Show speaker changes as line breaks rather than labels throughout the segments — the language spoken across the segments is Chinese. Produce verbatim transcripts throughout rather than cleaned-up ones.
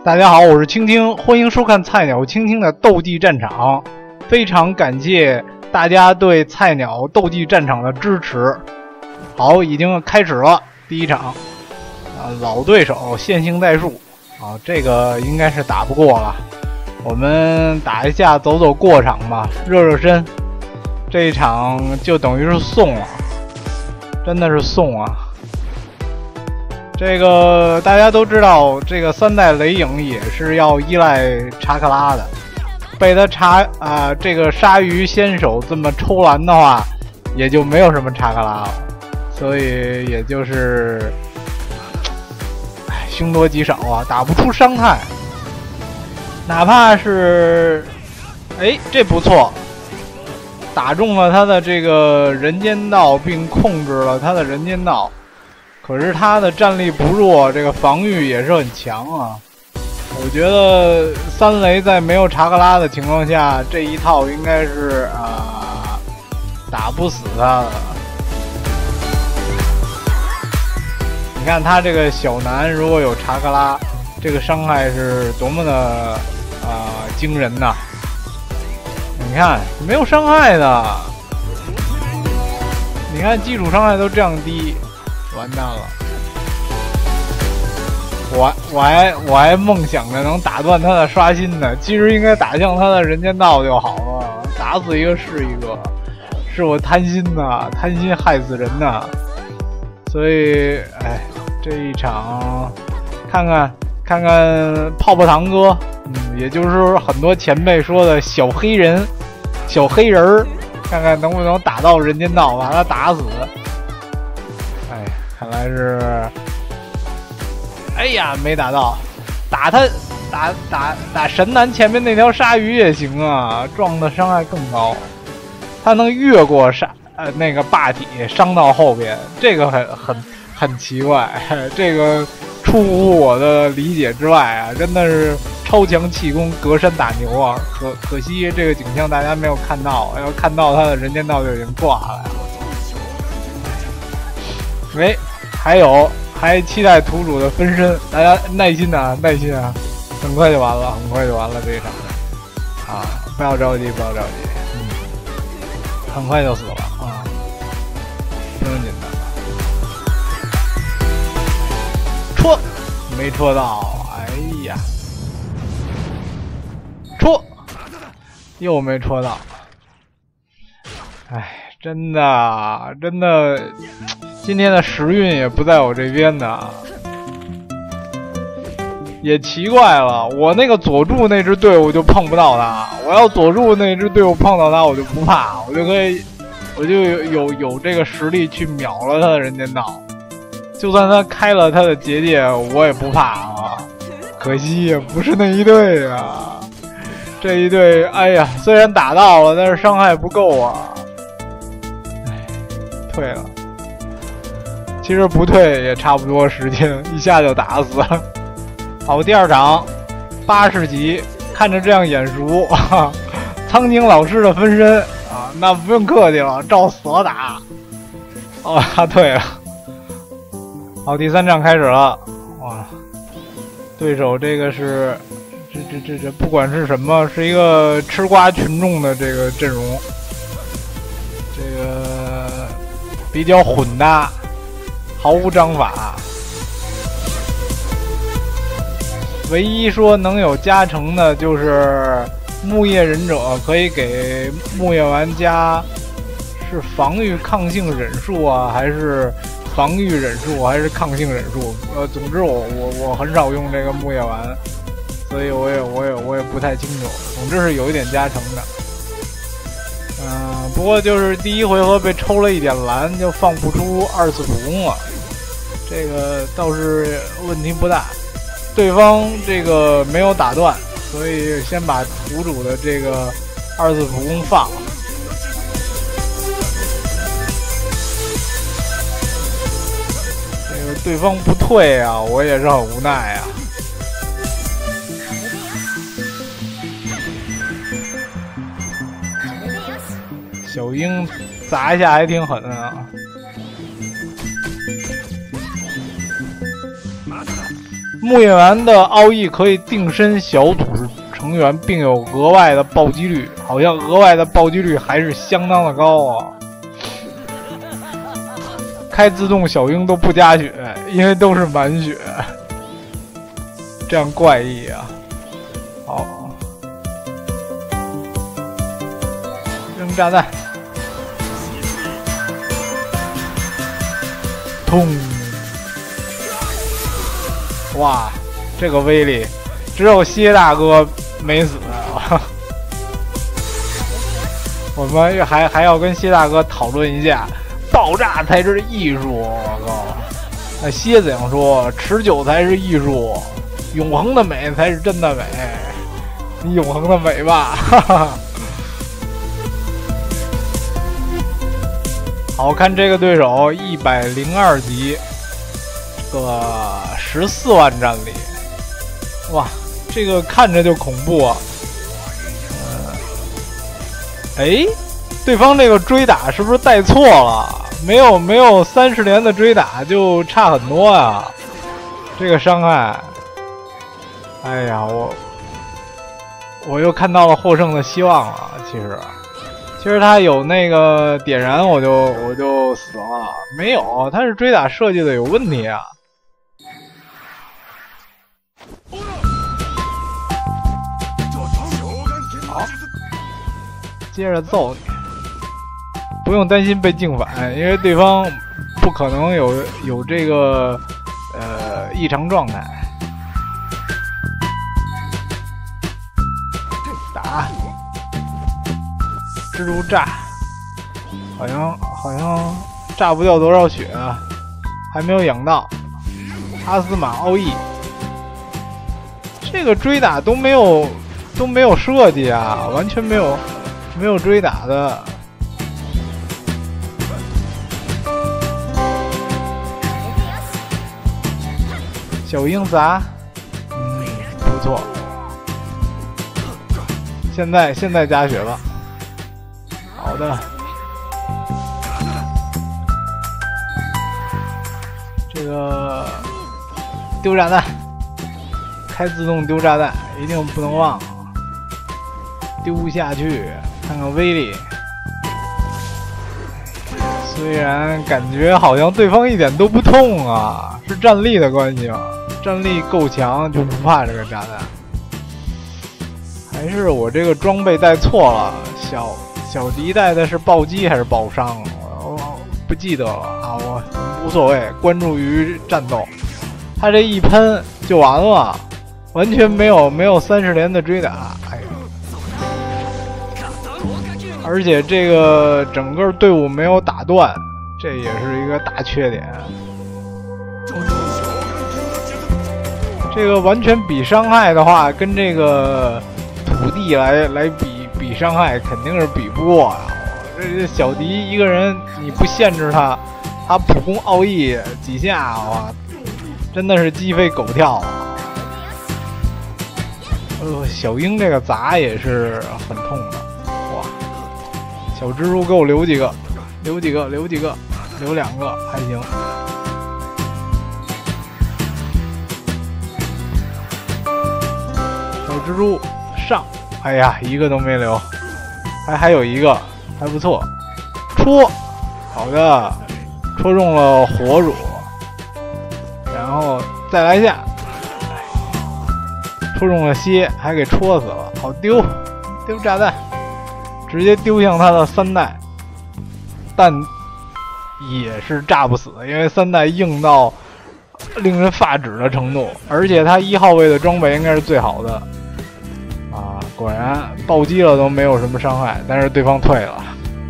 大家好，我是青青，欢迎收看菜鸟青青的斗技战场。非常感谢大家对菜鸟斗技战场的支持。好，已经开始了第一场啊，老对手线性代数啊，这个应该是打不过了。我们打一下走走过场吧，热热身。这一场就等于是送了，真的是送啊！这个大家都知道，这个三代雷影也是要依赖查克拉的，被他查啊、呃、这个鲨鱼先手这么抽蓝的话，也就没有什么查克拉了，所以也就是唉凶多吉少啊，打不出伤害。哪怕是哎这不错，打中了他的这个人间道，并控制了他的人间道。可是他的战力不弱，这个防御也是很强啊。我觉得三雷在没有查克拉的情况下，这一套应该是啊、呃、打不死他的。你看他这个小南如果有查克拉，这个伤害是多么的啊、呃、惊人呐！你看没有伤害的，你看基础伤害都这样低。完蛋了！我我还我还梦想着能打断他的刷新呢，其实应该打向他的人间道就好了，打死一个是一个，是我贪心呐，贪心害死人呐！所以，哎，这一场看看看看泡泡糖哥，嗯，也就是说很多前辈说的小黑人、小黑人儿，看看能不能打到人间道，把他打死。看来是，哎呀，没打到，打他，打打打神男前面那条鲨鱼也行啊，撞的伤害更高，他能越过鲨呃那个霸体伤到后边，这个很很很奇怪，这个出乎我的理解之外啊，真的是超强气功隔山打牛啊，可可惜这个景象大家没有看到，要看到他的人间道就已经挂了。喂，还有还期待图主的分身，大家耐心啊，耐心啊，很快就完了，很快就完了这一场啊！不要着急，不要着急，嗯，很快就死了啊，不用紧张。戳，没戳到，哎呀，戳，又没戳到，哎，真的，真的。今天的时运也不在我这边呢，也奇怪了，我那个佐助那支队伍就碰不到他，我要佐助那支队伍碰到他，我就不怕，我就可以，我就有有有这个实力去秒了他的人间道，就算他开了他的结界，我也不怕啊。可惜也不是那一队啊，这一队，哎呀，虽然打到了，但是伤害不够啊，哎，退了。其实不退也差不多时间，一下就打死了。好，第二场八十级，看着这样眼熟，啊、苍井老师的分身啊，那不用客气了，照死了打。哦，他退了。好，第三场开始了，哇，对手这个是这这这这不管是什么，是一个吃瓜群众的这个阵容，这个比较混搭。毫无章法，唯一说能有加成的就是木叶忍者可以给木叶玩家是防御抗性忍术啊，还是防御忍术，还是抗性忍术？呃，总之我我我很少用这个木叶丸，所以我也我也我也不太清楚。总之是有一点加成的。嗯、呃，不过就是第一回合被抽了一点蓝，就放不出二次普攻了。这个倒是问题不大，对方这个没有打断，所以先把图主的这个二次普攻放了。这个对方不退啊，我也是很无奈啊。小樱砸一下还挺狠啊。 木叶丸的奥义可以定身小组成员，并有额外的暴击率，好像额外的暴击率还是相当的高啊。开自动小樱都不加血，因为都是满血，这样怪异啊。好，扔炸弹，通。哇，这个威力，只有蝎大哥没死啊！我们还还要跟蝎大哥讨论一下，爆炸才是艺术。我靠，那蝎子想说，持久才是艺术，永恒的美才是真的美。你永恒的美吧，哈哈。好看这个对手一百零二级。个十四万战力，哇，这个看着就恐怖啊！呃，哎，对方这个追打是不是带错了？没有没有三十连的追打就差很多呀，这个伤害。哎呀，我我又看到了获胜的希望了。其实，其实他有那个点燃，我就我就死了。没有，他是追打设计的有问题啊。好，接着揍你，不用担心被净反，因为对方不可能有有这个呃异常状态。打，蜘蛛炸，好像好像炸不掉多少血啊，还没有养到。阿斯玛奥义。这个追打都没有都没有设计啊，完全没有没有追打的。小鹰砸，嗯，不错。现在现在加血吧。好的。这个丢炸弹。开自动丢炸弹，一定不能忘，丢下去，看看威力。虽然感觉好像对方一点都不痛啊，是战力的关系吗？战力够强就不怕这个炸弹。还是我这个装备带错了，小小迪带的是暴击还是暴伤？我不记得了啊，我无所谓，关注于战斗。他这一喷就完了。完全没有没有三十连的追打，哎呀！而且这个整个队伍没有打断，这也是一个大缺点。这个完全比伤害的话，跟这个土地来来比比伤害，肯定是比不过啊！这小迪一个人，你不限制他，他普攻奥义几下，哇，真的是鸡飞狗跳啊！呃，小鹰这个砸也是很痛的，哇！小蜘蛛给我留几个，留几个，留几个，留两个还行。小蜘蛛上，哎呀，一个都没留，还还有一个，还不错。戳，好的，戳中了火乳，然后再来一下。戳中了蝎，还给戳死了。好丢，丢炸弹，直接丢向他的三代，但也是炸不死，因为三代硬到令人发指的程度，而且他一号位的装备应该是最好的啊！果然暴击了都没有什么伤害，但是对方退了。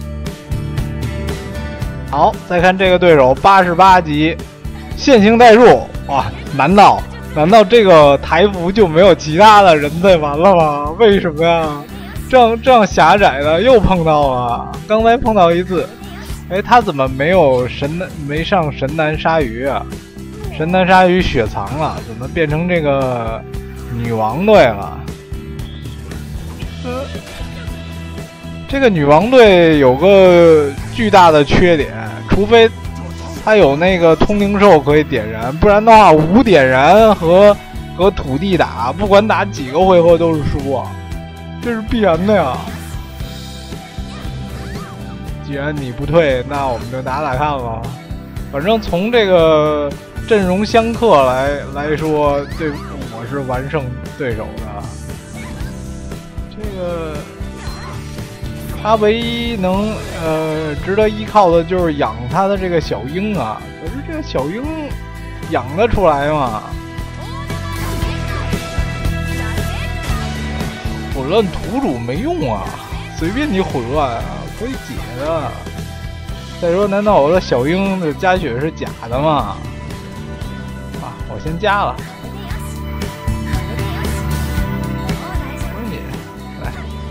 好，再看这个对手八十八级，线性代入，哇，难道？难道这个台服就没有其他的人在玩了吗？为什么呀？这样这样狭窄的又碰到了，刚才碰到一次，哎，他怎么没有神男没上神男鲨鱼啊？神男鲨鱼雪藏了，怎么变成这个女王队了？这个这个女王队有个巨大的缺点，除非他有那个通灵兽可以点燃，不然的话无点燃和和土地打，不管打几个回合都是输啊，这是必然的呀。既然你不退，那我们就打打看了。反正从这个阵容相克来来说，对我是完胜对手的。这个他唯一能呃值得依靠的就是养他的这个小鹰啊，可是这个小鹰养得出来吗？混乱土主没用啊，随便你混乱啊，可以解的。再说，难道我的小鹰的加血是假的吗？啊，我先加了。来，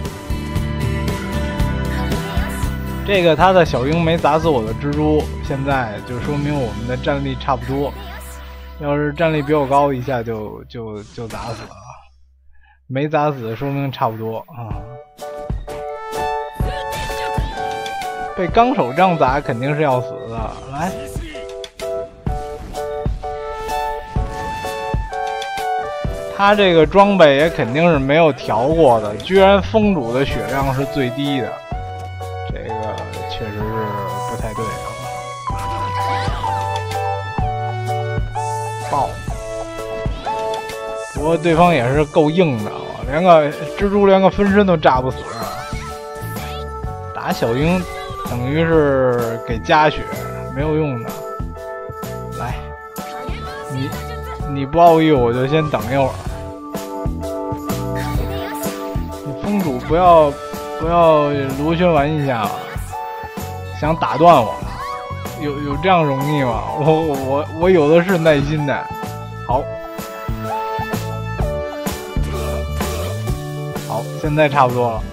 这个他的小鹰没砸死我的蜘蛛，现在就说明我们的战力差不多。要是战力比我高，一下就就就砸死了。没砸死，说明差不多啊。被纲手这样砸肯定是要死的。来，他这个装备也肯定是没有调过的，居然风主的血量是最低的，这个确实是不太对啊。爆！不过对方也是够硬的，连个蜘蛛连个分身都炸不死，打小鹰等于是给加血，没有用的。来，你你不奥义，我就先等一会儿。你风主不要不要螺旋丸一下，想打断我，有有这样容易吗？我我我有的是耐心的。好，好，现在差不多了。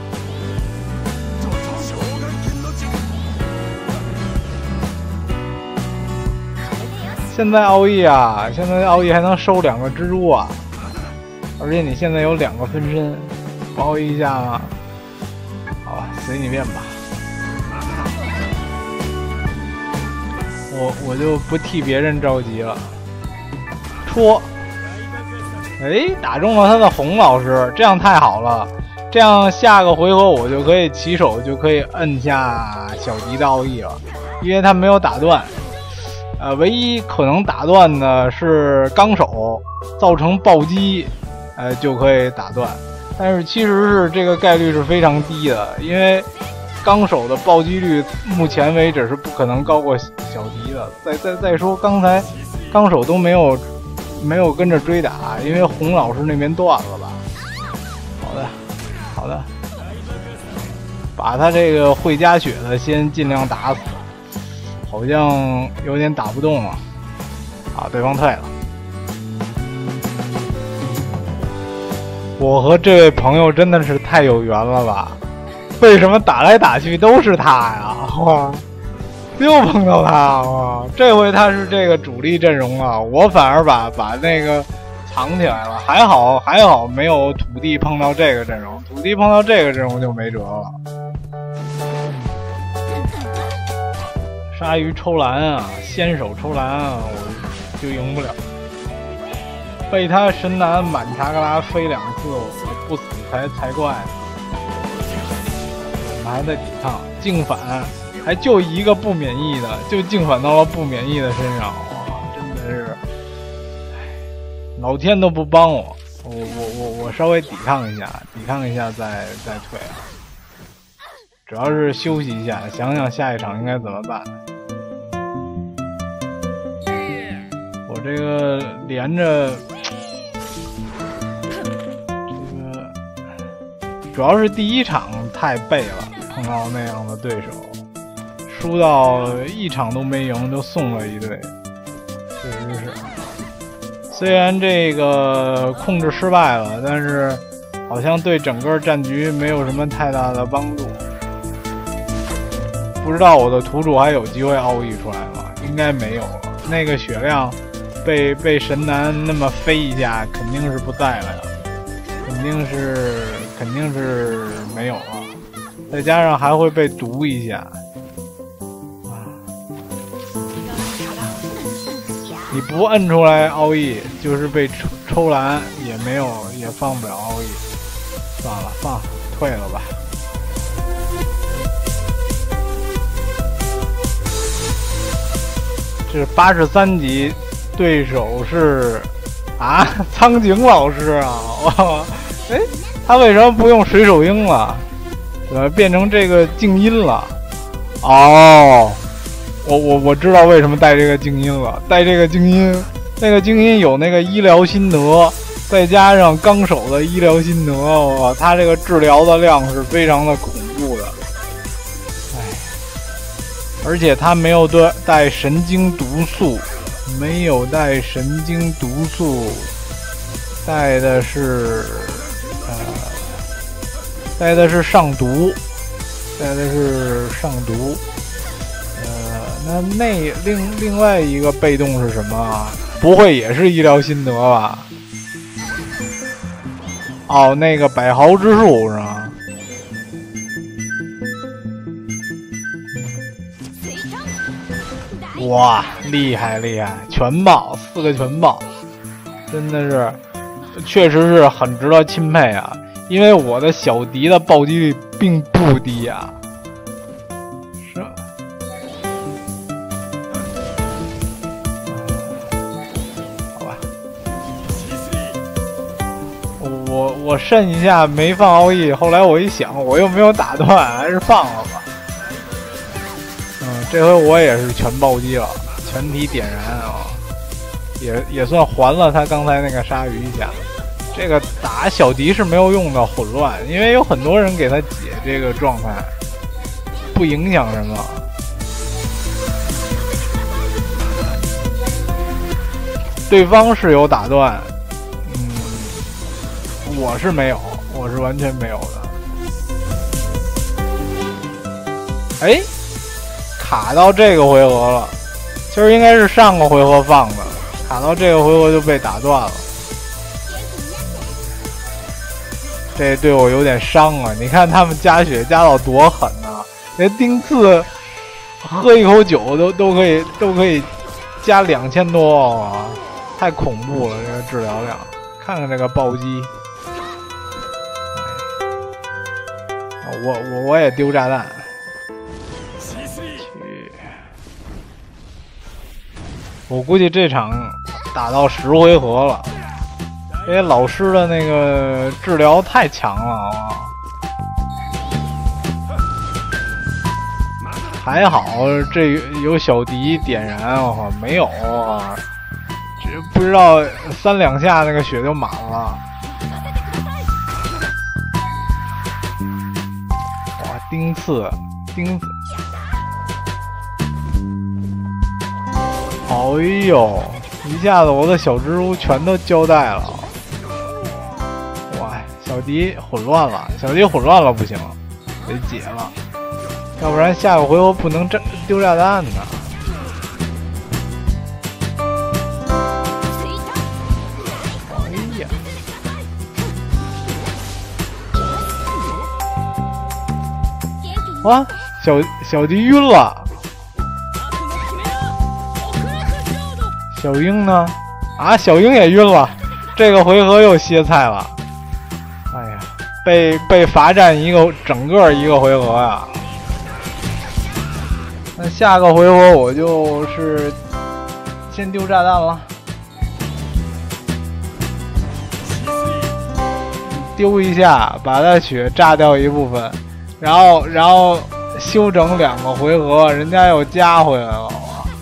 现在奥义啊，现在奥义还能收两个蜘蛛啊，而且你现在有两个分身，不奥义一下吗？好吧，随你便吧。我我就不替别人着急了。戳，哎，打中了他的洪老师，这样太好了。这样下个回合我就可以起手就可以摁下小迪的奥义了，因为他没有打断。呃，唯一可能打断的是纲手造成暴击，呃，就可以打断。但是其实是这个概率是非常低的，因为纲手的暴击率目前为止是不可能高过小迪的。再再再说，刚才纲手都没有没有跟着追打，因为洪老师那边断了吧？好的，好的，把他这个会加血的先尽量打死。好像有点打不动了，啊，对方退了。我和这位朋友真的是太有缘了吧？为什么打来打去都是他呀？哇，又碰到他哇！这回他是这个主力阵容啊，我反而把把那个藏起来了。还好还好没有土地碰到这个阵容，土地碰到这个阵容就没辙了。鲨鱼抽蓝啊，先手抽蓝啊，我就赢不了。被他神男满查格拉飞两次，我不死才才怪。我们还在抵抗，净反，还就一个不免疫的，就净反到了不免疫的身上，哇，真的是，唉，老天都不帮我，我我我我稍微抵抗一下，抵抗一下再再退啊。主要是休息一下，想想下一场应该怎么办。我这个连着，这个主要是第一场太背了，碰到那样的对手，输到一场都没赢就送了一队，确实是。虽然这个控制失败了，但是好像对整个战局没有什么太大的帮助。不知道我的土主还有机会奥义出来吗？应该没有了。那个血量被被神男那么飞一下，肯定是不在了呀，肯定是肯定是没有了。再加上还会被毒一下，啊！你不摁出来奥义，就是被抽蓝也没有，也放不了奥义，算了，放退了吧。这是八十三级，对手是啊苍井老师啊！哇，哎，他为什么不用水手鹰了？怎么变成这个静音了？哦，我我我知道为什么带这个静音了，带这个静音。那个静音有那个医疗心得，再加上纲手的医疗心得，哇，他这个治疗的量是非常的恐怖的。哎，而且他没有带神经毒素，没有带神经毒素，带的是呃，带的是上毒，带的是上毒。呃，那那另另外一个被动是什么啊？不会也是医疗心得吧？哦，那个百豪之术是吗？哇，厉害厉害，全爆，四个全爆，真的是，确实是很值得钦佩啊！因为我的小迪的暴击率并不低啊。是。我我慎一下没放奥义，后来我一想，我又没有打断，还是放了吧。嗯，这回我也是全暴击了，全体点燃啊，也也算还了他刚才那个鲨鱼一下。这个打小迪是没有用的混乱，因为有很多人给他解这个状态，不影响什么。对方是有打断。我是没有，我是完全没有的。哎，卡到这个回合了，其实应该是上个回合放的，卡到这个回合就被打断了。这对我有点伤啊！你看他们加血加到多狠啊！连丁次喝一口酒都都可以都可以加两千多啊！太恐怖了，这个治疗量。看看这个暴击。我我我也丢炸弹，去！我估计这场打到十回合了，因为老师的那个治疗太强了啊！还好这有小迪点燃，我靠，没有啊！这不知道三两下那个血就满了。丁次，丁次，哎呦！一下子我的小蜘蛛全都交代了。哇，小迪混乱了，小迪混乱了，不行，得解了，要不然下个回合不能丢炸弹呢。哎呀！哇，小小迪晕了，小鹰呢？啊，小鹰也晕了，这个回合又歇菜了。哎呀，被被罚站一个整个一个回合呀。那下个回合我就是先丢炸弹了，丢一下，把他血炸掉一部分。然后，然后休整两个回合，人家又加回来了。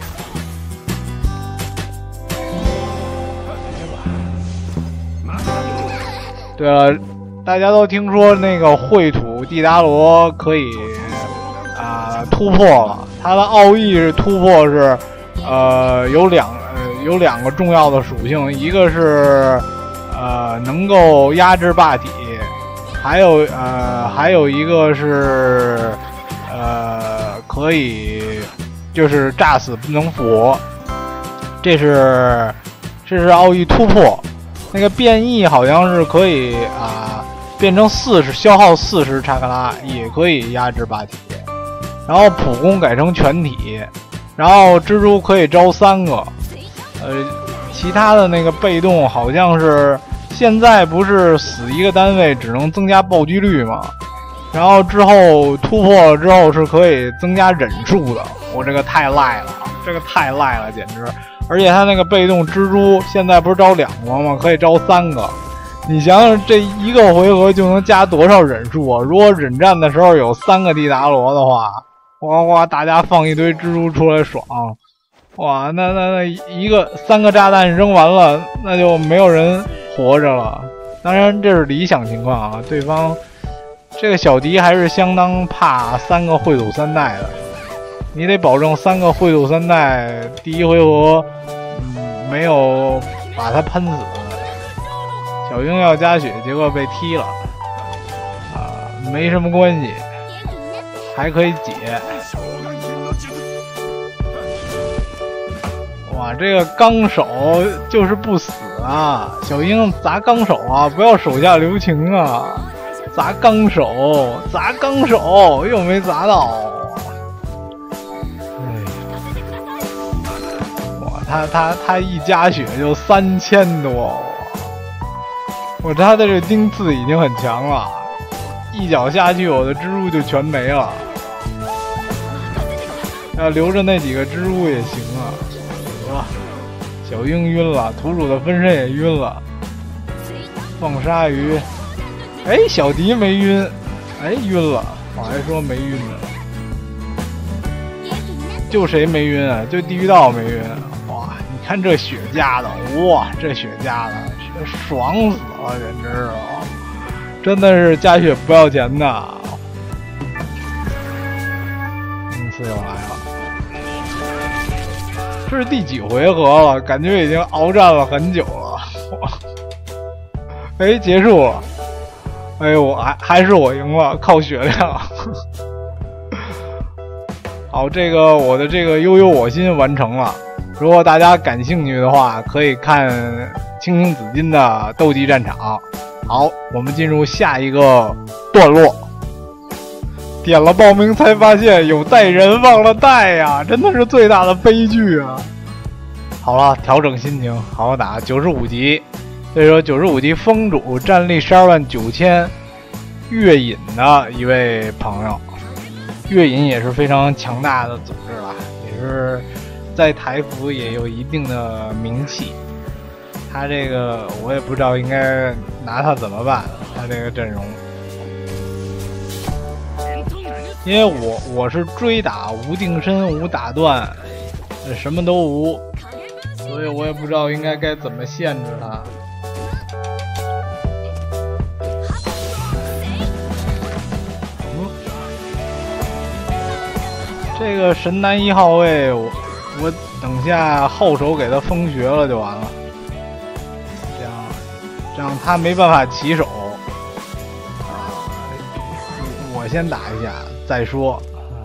对了，大家都听说那个秽土蒂达罗可以啊、呃、突破了，他的奥义是突破是呃有两呃有两个重要的属性，一个是呃能够压制霸体。还有呃，还有一个是呃，可以就是炸死不能复活，这是这是奥义突破。那个变异好像是可以啊、呃，变成四十消耗四十查克拉，也可以压制霸体。然后普攻改成全体，然后蜘蛛可以招三个，呃，其其他的那个被动好像是现在不是死一个单位只能增加暴击率吗？然后之后突破了之后是可以增加忍术的。我这个太赖了，这个太赖了，简直！而且他那个被动蜘蛛现在不是招两个吗？可以招三个。你想想，这一个回合就能加多少忍术啊？如果忍战的时候有三个蒂达罗的话，哇哇，大家放一堆蜘蛛出来爽！哇，那那那一个三个炸弹扔完了，那就没有人活着了。当然这是理想情况啊，对方这个小迪还是相当怕三个秽土三代的。你得保证三个秽土三代第一回合、嗯、没有把他喷死。小樱要加血，结果被踢了，啊、呃，没什么关系，还可以解。哇，这个纲手就是不死啊！小樱砸纲手啊，不要手下留情啊！砸纲手，砸纲手，又没砸到。他他他一加血就三千多，我他的这钉刺已经很强了，一脚下去我的蜘蛛就全没了，要留着那几个蜘蛛也行啊。哇，小樱晕了，土主的分身也晕了，放鲨鱼，哎，小迪没晕，哎，晕了，我还说没晕呢，就谁没晕啊？就地狱道没晕。看这血加的，哇，这血加的，爽死了，简直了！真的是加血不要钱的。这次又来了，这是第几回合了？感觉已经鏖战了很久了。哎，结束了。哎呦，我还还是我赢了，靠血量。好，这个我的这个悠悠我心完成了。如果大家感兴趣的话，可以看青青紫金的斗技战场。好，我们进入下一个段落。点了报名才发现有带人忘了带呀，真的是最大的悲剧啊！好了，调整心情，好好打。九十五级，所以说九十五级封主，战力十二万九千，月隐的一位朋友。月隐也是非常强大的组织了，也是在台服也有一定的名气。他这个我也不知道应该拿他怎么办，他这个阵容，因为我我是追打无定身无打断，什么都无，所以我也不知道应该该怎么限制他。这个神男一号位，我我等下后手给他封穴了就完了，这样这样他没办法起手啊、呃。我先打一下再说。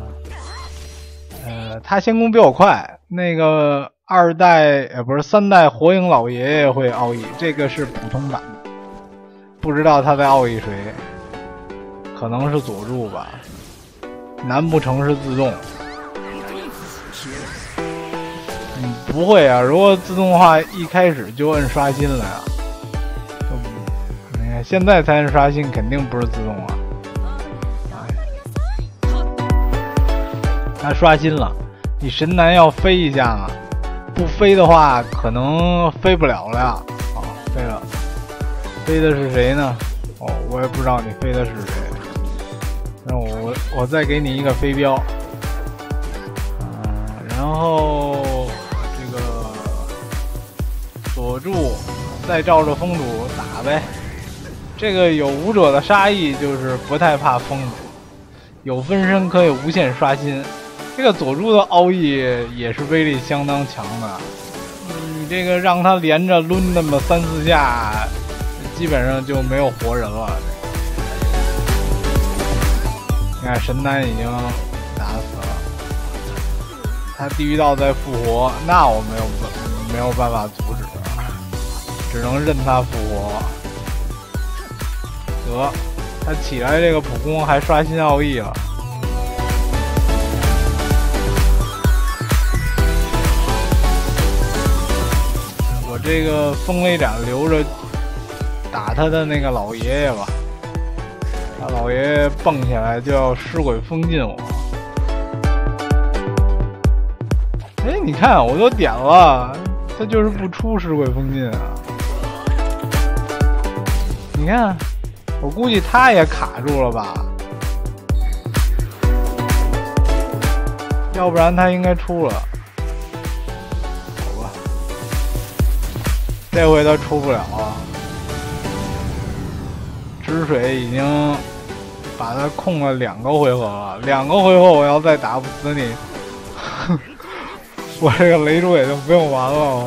呃，他先攻比我快，那个二代呃不是三代火影老爷爷会奥义，这个是普通版的，不知道他在奥义谁，可能是佐助吧，难不成是自动？嗯，不会啊！如果自动的话，一开始就摁刷新了呀。你看现在才摁刷新，肯定不是自动啊。他刷新了，你神男要飞一下啊！不飞的话，可能飞不了了呀。啊，飞了，飞的是谁呢？哦，我也不知道你飞的是谁。那我我再给你一个飞镖。然后这个锁住，再照着风主打呗。这个有武者的杀意，就是不太怕风主，有分身可以无限刷新。这个佐助的奥义也是威力相当强的，你这个让他连着抡那么三四下，基本上就没有活人了。你看神男已经打死了。他地狱道在复活，那我没有没有办法阻止，只能任他复活。得，他起来这个普攻还刷新奥义了。我这个风雷斩留着打他的那个老爷爷吧。他老爷爷蹦起来就要尸鬼封禁我。哎，你看我都点了，他就是不出尸鬼封禁啊。你看，我估计他也卡住了吧。要不然他应该出了，好吧，这回他出不了了。止水已经把他控了两个回合了，两个回合我要再打不死你，我这个雷珠也就不用玩了。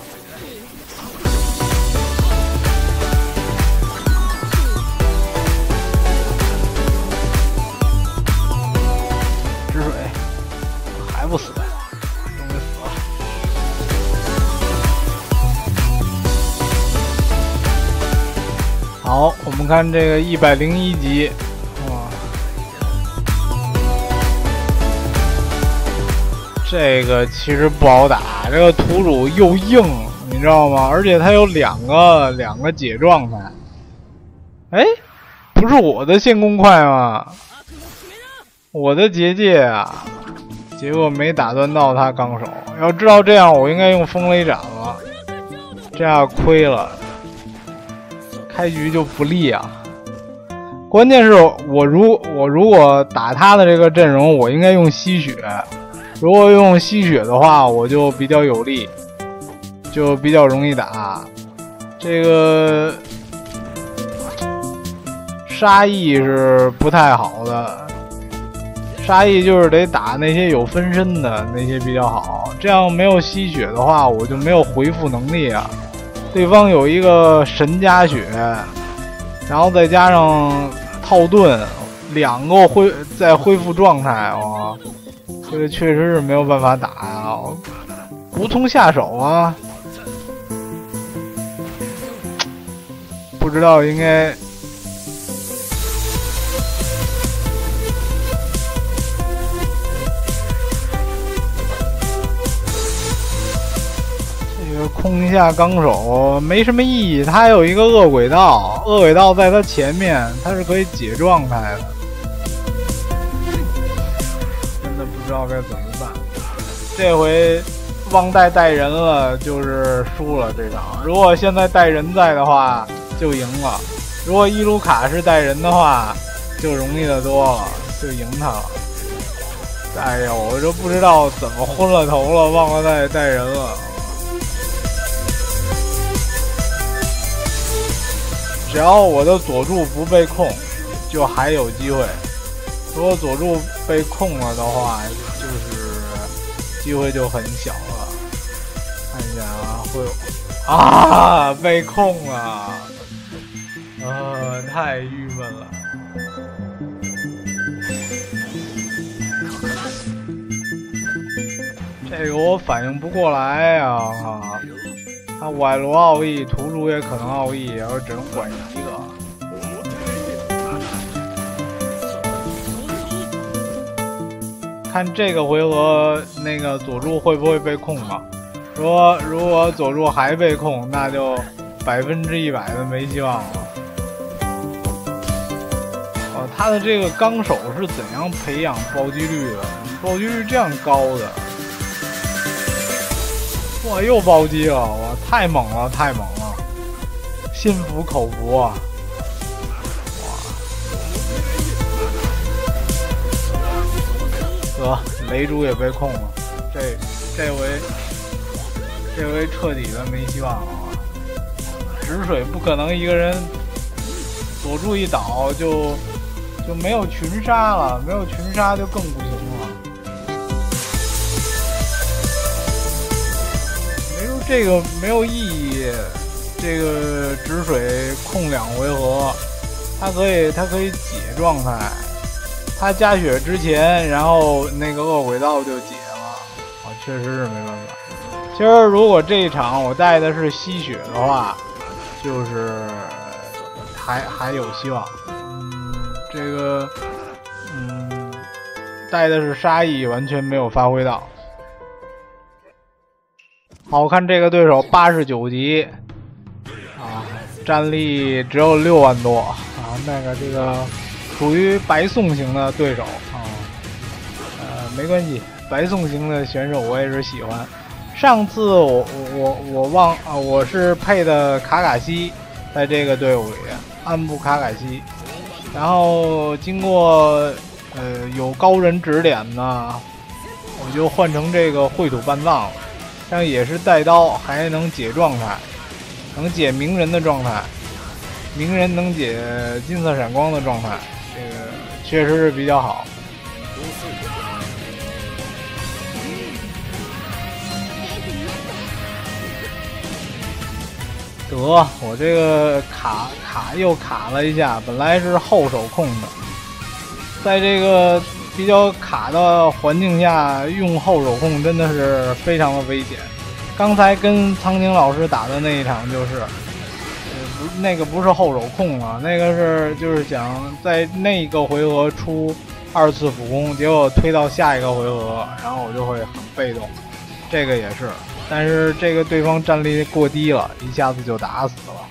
止水。还不死，终于死了。好，我们看这个一百零一集，哇，这个其实不好打，这个图主又硬，你知道吗？而且他有两个两个解状态。哎，不是我的限攻快吗？我的结界啊！结果没打断到他纲手，要知道这样我应该用风雷斩了，这样亏了，开局就不利啊。关键是我如我如果打他的这个阵容，我应该用吸血，如果用吸血的话，我就比较有利，就比较容易打。这个杀意是不太好的。杀意就是得打那些有分身的那些比较好，这样没有吸血的话，我就没有回复能力啊。对方有一个神加血，然后再加上套盾，两个恢再恢复状态啊，这个确实是没有办法打呀、啊，无从下手啊。不知道应该。控一下纲手没什么意义，他有一个恶鬼道，恶鬼道在他前面，他是可以解状态的。真的不知道该怎么办。这回忘带带人了，就是输了这场。如果现在带人在的话，就赢了；如果伊鲁卡是带人的话，就容易的多了，就赢他了。哎呀，我就不知道怎么昏了头了，忘了带带人了。只要我的佐助不被控，就还有机会。如果佐助被控了的话，就是机会就很小了。看一下啊，会有啊，被控了，呃，太郁闷了。这个我反应不过来啊！他歪罗奥义，图主也可能奥义，然后只能管一个。看这个回合那个佐助会不会被控啊？如果如果佐助还被控，那就百分之一百的没希望了。哦，他的这个纲手是怎样培养暴击率的？暴击率这样高的？哇，又暴击了！哇，太猛了，太猛了！心服口服啊！哇，得雷主也被控了，这这回这回彻底的没希望了啊！止水不可能一个人佐助一倒就就没有群杀了，没有群杀就更不行了。这个没有意义，这个止水控两回合，它可以它可以解状态，它加血之前，然后那个恶鬼道就解了，啊，确实是没办法。其实如果这一场我带的是吸血的话，就是还还有希望。嗯，这个嗯带的是杀意，完全没有发挥到。 好看这个对手八十九级啊，战力只有六万多啊，那个这个属于白送型的对手啊，呃，没关系，白送型的选手我也是喜欢。上次我我我忘啊，我是配的卡卡西，在这个队伍里，暗部卡卡西，然后经过呃有高人指点呢，我就换成这个秽土半藏了。这样也是带刀，还能解状态，能解鸣人的状态，鸣人能解金色闪光的状态，这个确实是比较好。得，我这个卡卡又卡了一下，本来是后手控的，在这个比较卡的环境下用后手控真的是非常的危险。刚才跟苍井老师打的那一场就是，呃，不，那个不是后手控啊，那个是就是想在那个回合出二次辅攻，结果推到下一个回合，然后我就会很被动。这个也是，但是这个对方战力过低了，一下子就打死了。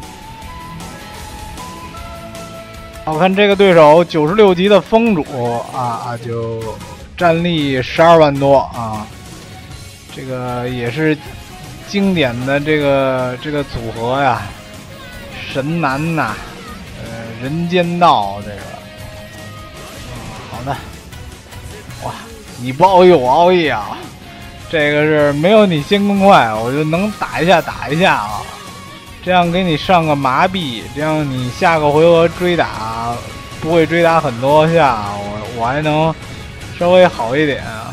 我看这个对手九十六级的风主啊啊，就战力十二万多啊。这个也是经典的这个这个组合呀，神男呐，呃，人间道这个，嗯，好的，哇，你不熬夜我熬夜啊，这个是没有你先攻快，我就能打一下打一下啊，这样给你上个麻痹，这样你下个回合追打不会追打很多下，我我还能稍微好一点啊。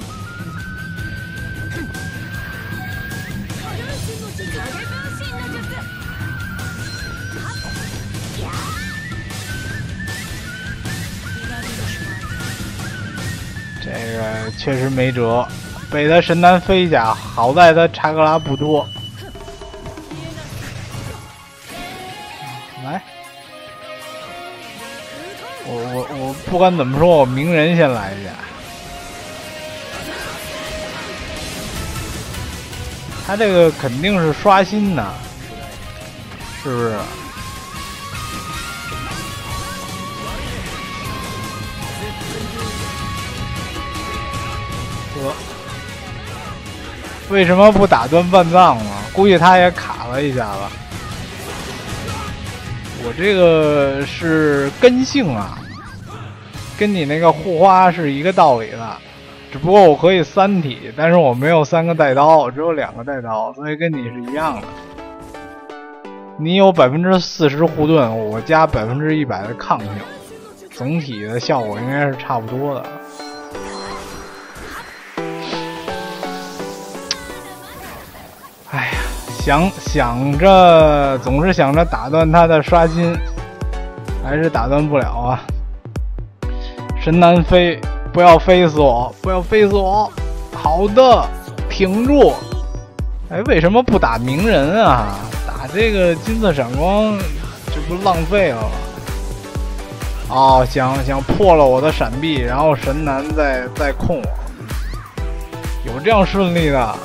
这个确实没辙，被他神男飞甲，好在他查克拉不多。来，我我我不管怎么说，我鸣人先来一下。他这个肯定是刷新的，是不是？为什么不打断半藏呢？估计他也卡了一下子。我这个是根性啊，跟你那个护花是一个道理的，只不过我可以三体，但是我没有三个带刀，只有两个带刀，所以跟你是一样的。你有百分之四十护盾，我加百分之一百的抗性，总体的效果应该是差不多的。哎呀，想想着总是想着打断他的刷新，还是打断不了啊！神难飞，不要飞死我，不要飞死我！好的，挺住！哎，为什么不打鸣人啊？打这个金色闪光，这不浪费了吗？哦，想想破了我的闪避，然后神难再再控我，有这样顺利的？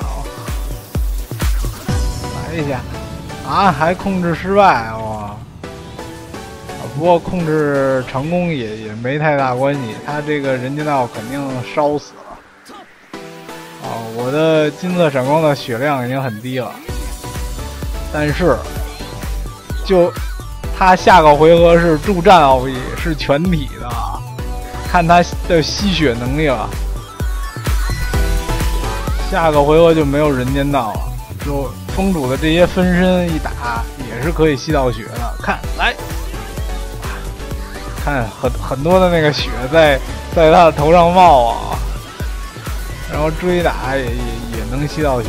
来一下啊，还控制失败哇！不过控制成功也也没太大关系，他这个人间道肯定烧死了。啊，我的金色闪光的血量已经很低了，但是就他下个回合是助战奥义，是全体的，看他的吸血能力了。下个回合就没有人间道了，就风主的这些分身一打也是可以吸到血的。看来。看很很多的那个血在在他的头上冒啊，然后追打也也也能吸到血。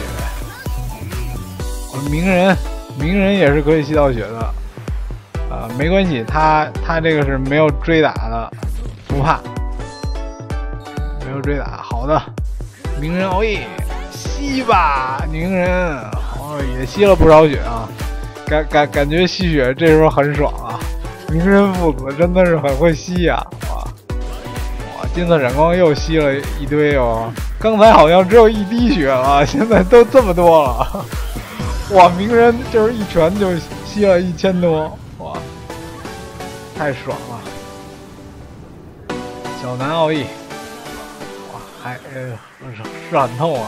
鸣人鸣人也是可以吸到血的，啊、呃，没关系，他他这个是没有追打的，不怕，没有追打。好的，鸣人熬夜吸吧，鸣人哦也吸了不少血啊，感感感觉吸血这时候很爽啊。鸣人父子真的是很会吸呀、啊！哇哇，金色闪光又吸了一堆哦， 刚才好像只有一滴血了，现在都这么多了。哇，鸣人就是一拳就吸了一千多，哇，太爽了！小南奥义，哇，还呃是很痛啊！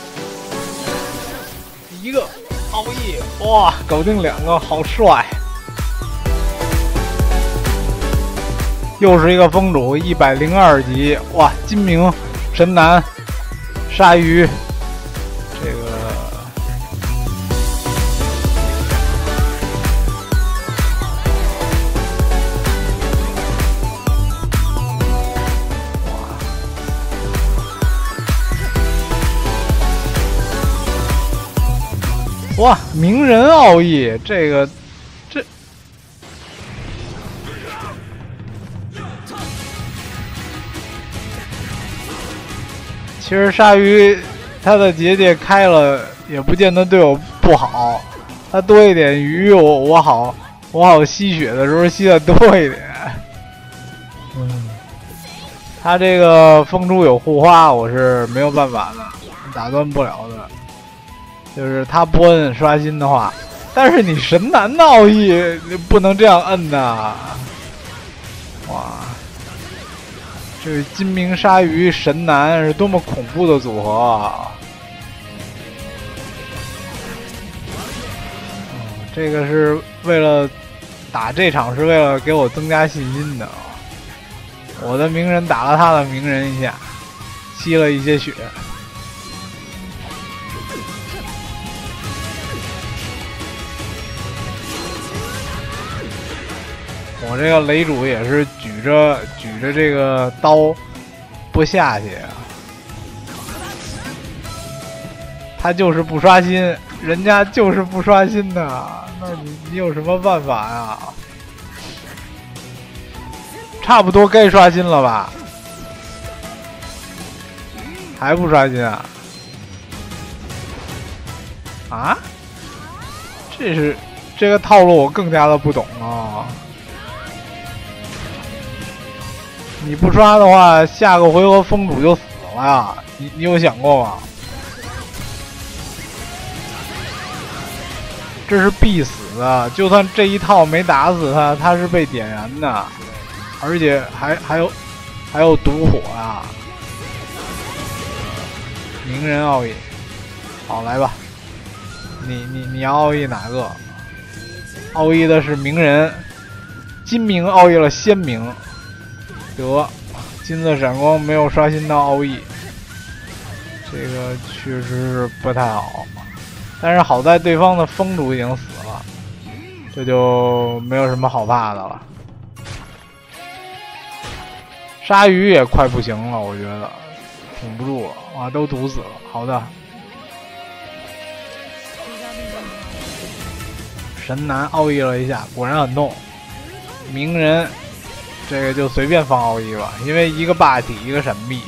一个奥义，哇，搞定两个，好帅！又是一个风主，一百零二级，哇，金明、神南、鲨鱼，这个。哇，鸣人奥义，这个，这，其实鲨鱼它的结界开了，也不见得对我不好，它多一点鱼，我我好我好吸血的时候吸的多一点。嗯，它这个风珠有护花，我是没有办法的，打断不了的。就是他不摁刷新的话，但是你神南的奥义不能这样摁呐！哇，这是金明鲨鱼神南是多么恐怖的组合啊！嗯，这个是为了打这场，是为了给我增加信心的。我的鸣人打了他的鸣人一下，吸了一些血。我这个雷主也是举着举着这个刀不下去，他就是不刷新，人家就是不刷新的，那你你有什么办法呀？差不多该刷新了吧？还不刷新啊？啊？这是这个套路我更加的不懂啊！你不刷的话，下个回合风主就死了呀！你你有想过吗？这是必死的，就算这一套没打死他，他是被点燃的，而且还还有还有毒火啊！鸣人奥义，好来吧，你你你要奥义哪个？奥义的是鸣人，金明奥义了仙明。得，金色闪光没有刷新到奥义，这个确实是不太好。但是好在对方的风主已经死了，这就没有什么好怕的了。鲨鱼也快不行了，我觉得挺不住了，哇，都毒死了。好的，神南奥义了一下，果然很痛。鸣人。这个就随便放奥义吧，因为一个霸体，一个闪避。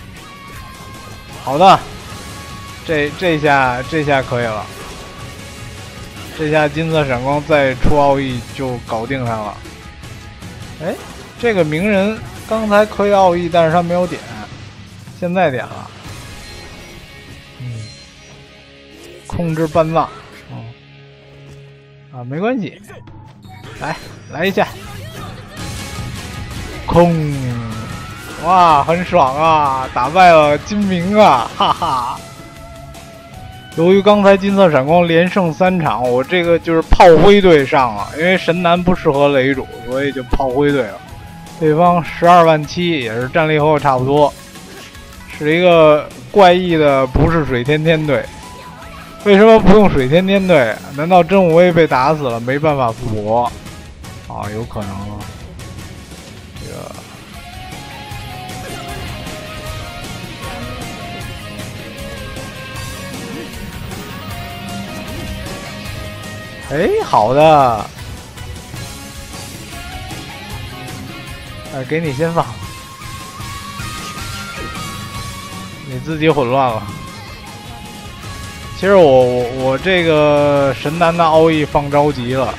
好的，这这下这下可以了，这下金色闪光再出奥义就搞定他了。哎，这个鸣人刚才可以奥义，但是他没有点，现在点了。嗯，控制半藏。嗯，啊，没关系，来来一下。空，哇，很爽啊！打败了金明啊，哈哈！由于刚才金色闪光连胜三场，我这个就是炮灰队上了，因为神南不适合雷主，所以就炮灰队了。对方十二万七，也是战力和我差不多，是一个怪异的不是水天天队。为什么不用水天天队？难道真武卫被打死了，没办法复活？啊，有可能啊。哎，好的，哎，给你先放，你自己混乱了。其实我我我这个神南的奥义放着急了，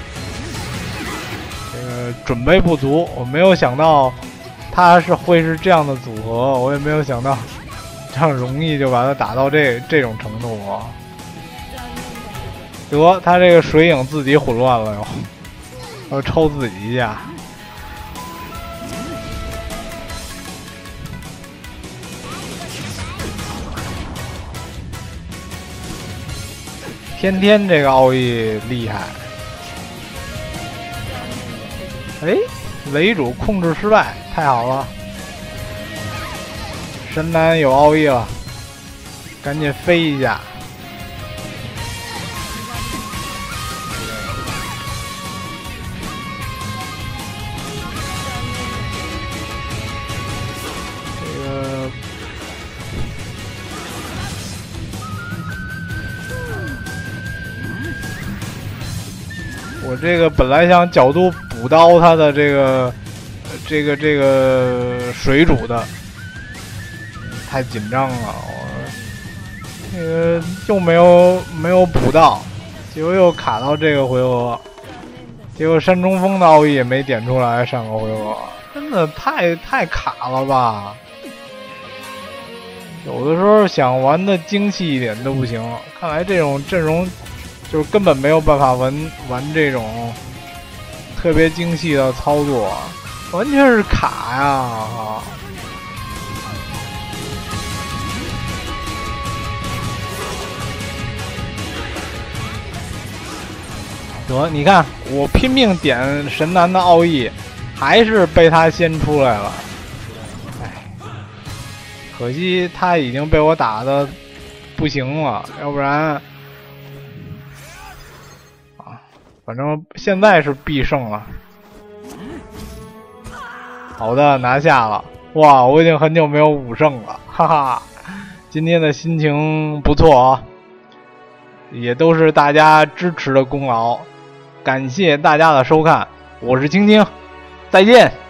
这个准备不足，我没有想到他是会是这样的组合，我也没有想到这样容易就把他打到这这种程度啊！得，他这个水影自己混乱了哟，要抽自己一下。天天这个奥义厉害。哎，雷主控制失败，太好了！神男有奥义了，赶紧飞一下。这个我这个本来想角度补刀他的这个这个这个水主的。太紧张了，我那个又没有没有补到，结果又卡到这个回合，结果山中锋的奥义也没点出来。上个回合真的太太卡了吧！有的时候想玩的精细一点都不行，看来这种阵容就是根本没有办法玩玩这种特别精细的操作，完全是卡呀！啊得，你看我拼命点神男的奥义，还是被他先出来了。哎，可惜他已经被我打的不行了，要不然啊，反正现在是必胜了。好的，拿下了！哇，我已经很久没有五胜了，哈哈！今天的心情不错啊，也都是大家支持的功劳。感谢大家的收看，我是青青，再见。